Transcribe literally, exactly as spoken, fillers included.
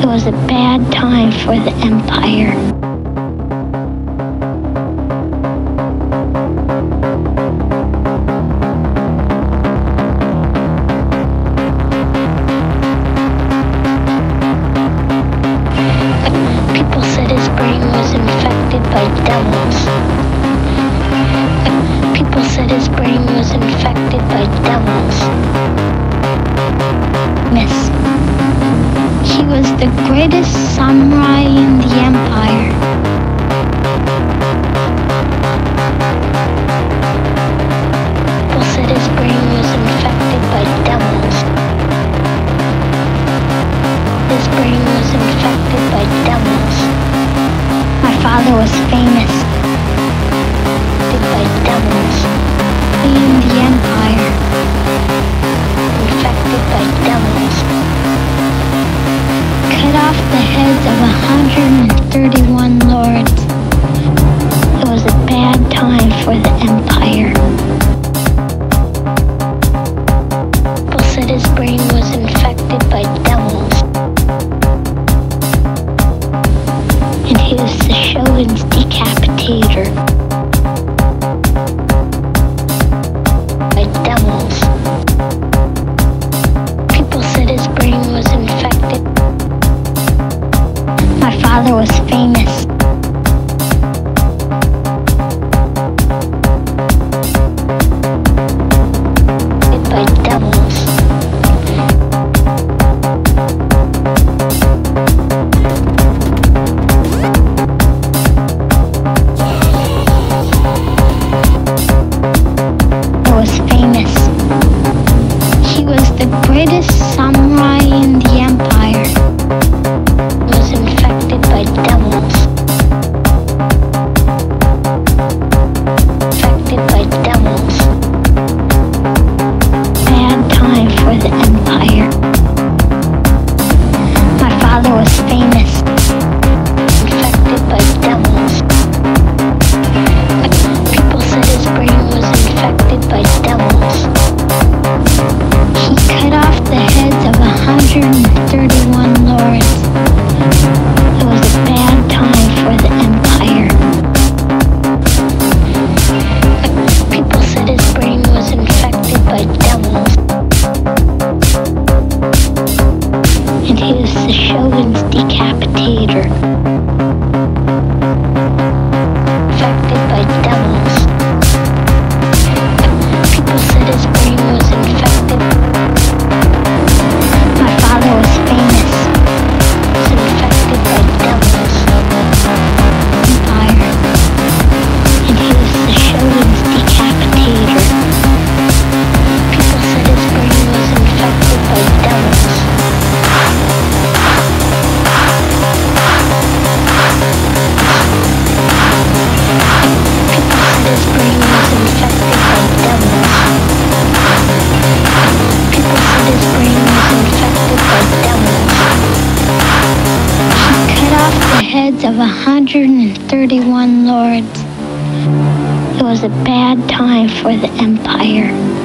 It was a bad time for the empire. People said his brain was infected by devils. People said his brain was infected by devils. Miss. He was the greatest samurai in the empire. People said his brain was infected by devils. His brain was infected by devils. My father was famous. By devils. In the empire. Infected by devils. Cut off the heads of one hundred thirty-one lords. It was a bad time for the empire. People said his brain was infected by devils. And he was the Shogun's decapitator. By devils. People said his brain was infected. My father was famous. By devils. I was famous. He was the greatest samurai in the empire. Was infected by devils. Infected by devils. Bad time for the empire. My father was famous. Infected by devils. People said his brain was infected by devils. He cut off the heads of one hundred thirty-one lords. It was a bad time for the empire. People said his brain was infected by devils. And he was the Shogun's decapitator. Infected by devils. People said his brain was infected. My father was famous. Was infected by devils. Empire. And he was the Shogun's decapitator. People said his brain was infected by devils. People said his brain was infected by devils. People said his brain was infected by devils. He cut off the heads of one hundred thirty-one lords. It was a bad time for the empire.